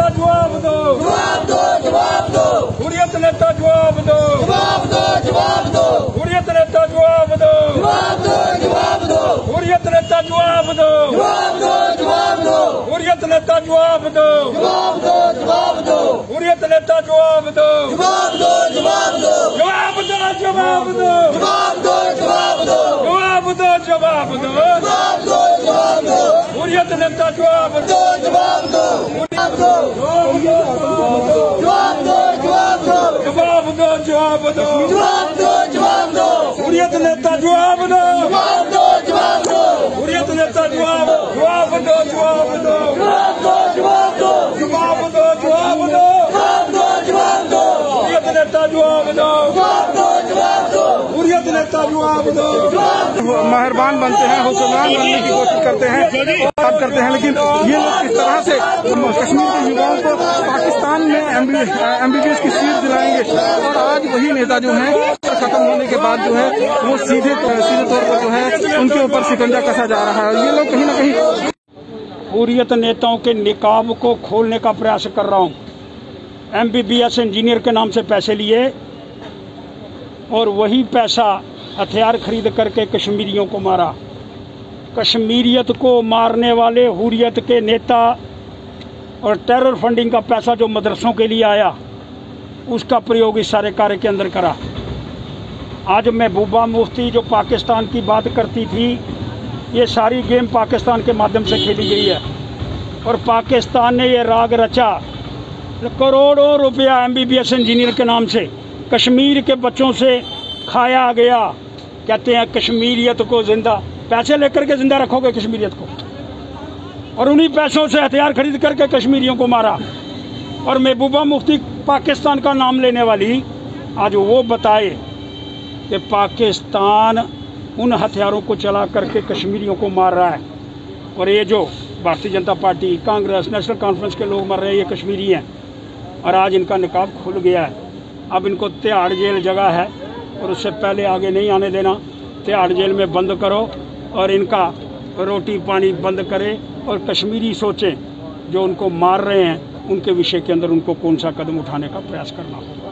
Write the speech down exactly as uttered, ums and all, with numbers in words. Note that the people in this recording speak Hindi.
जवाब दो, जवाब दो, जवाब दो, हुर्रियत नेता जवाब दो, जवाब दो, जवाब दो, हुर्रियत नेता जवाब दो, जवाब दो, जवाब दो, हुर्रियत नेता जवाब दो, जवाब दो, जवाब दो, हुर्रियत नेता जवाब दो, जवाब दो, जवाब दो, हुर्रियत नेता जवाब दो, जवाब दो, जवाब दो, जवाब दो, जवाब दो, जवाब दो, जवाब दो, जवाब दो, जवाब दो, जवाब दो, जवाब दो, हुर्रियत नेता जवाब दो, जवाब दो, जवाब दो, जवाब दो, जवाब दो, जवाब दो, जवाब दो, जवाब दो, जवाब दो, हुर्रियत नेता जवाब दो, जवाब दो, जवाब दो, हुर्रियत नेता जवाब जवाब दो, जवाब दो, जवाब दो, जवाब दो, जवाब दो, जवाब दो, जवाब दो, जवाब दो, हुर्रियत नेता जवाब दो, जवाब दो, जवाब दो, हुर्रियत नेता जवाब दो। मेहरबान बनते हैं, हुक्मरान बनने की कोशिश करते हैं, बात करते हैं, लेकिन ये लोग किस तरह से कश्मीर के युवाओं को पाकिस्तान में एमबीबीएस की सीट दिलाएंगे। और आज वही नेता जो है खत्म होने के बाद जो है वो सीधे सीधे तौर पर जो है उनके ऊपर शिकंजा कसा जा रहा है। ये लोग कहीं ना कहीं हुर्रियत नेताओं के निकाब को खोलने का प्रयास कर रहा हूँ। एमबीबीएस इंजीनियर के नाम से पैसे लिए और वही पैसा हथियार खरीद करके कश्मीरियों को मारा। कश्मीरियत को मारने वाले हुर्रियत के नेता और टेरर फंडिंग का पैसा जो मदरसों के लिए आया उसका प्रयोग इस सारे कार्य के अंदर करा। आज महबूबा मुफ्ती जो पाकिस्तान की बात करती थी, ये सारी गेम पाकिस्तान के माध्यम से खेली गई है और पाकिस्तान ने ये राग रचा। करोड़ों रुपया एमबीबीएस इंजीनियर के नाम से कश्मीर के बच्चों से खाया गया। कहते हैं कश्मीरियत को जिंदा, पैसे लेकर के जिंदा रखोगे कश्मीरियत को, और उन्हीं पैसों से हथियार खरीद करके कश्मीरियों को मारा। और महबूबा मुफ्ती पाकिस्तान का नाम लेने वाली आज वो बताए कि पाकिस्तान उन हथियारों को चला करके कश्मीरियों को मार रहा है। और ये जो Bharatiya Janata party, Congress, national conference के लोग मर रहे हैं, ये कश्मीरी हैं। और आज इनका निकाब खुल गया है। अब इनको तिहाड़ जेल जगह है और उससे पहले आगे नहीं आने देना। तिहाड़ जेल में बंद करो और इनका रोटी पानी बंद करें और कश्मीरी सोचें जो उनको मार रहे हैं उनके विषय के अंदर उनको कौन सा कदम उठाने का प्रयास करना होगा।